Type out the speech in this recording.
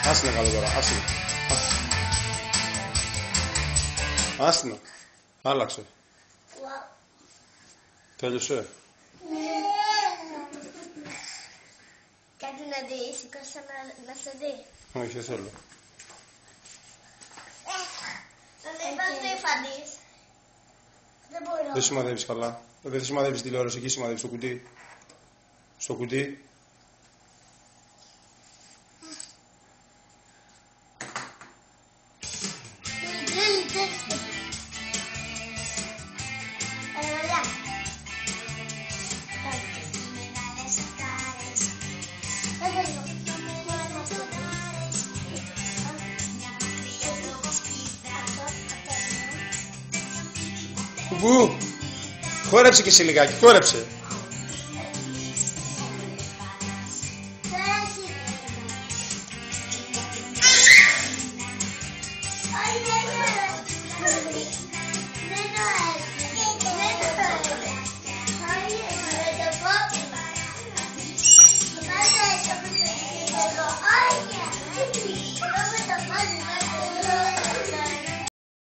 Άσε να κάνω τώρα, άσε. Άσε να. Άλλαξε. Τέλειωσε. Κάτι να δει, σηκώσα να σε δει. Όχι, δεν θέλω. Δεν φανείς. Δεν μπορώ. Δεν σημαδεύεις καλά. Δεν σημαδεύεις τηλεόραση, εκεί σημαδεύεις στο κουτί. Στο κουτί. Κουκού, χόρεψε και εσύ λιγάκι, χόρεψε. Ay,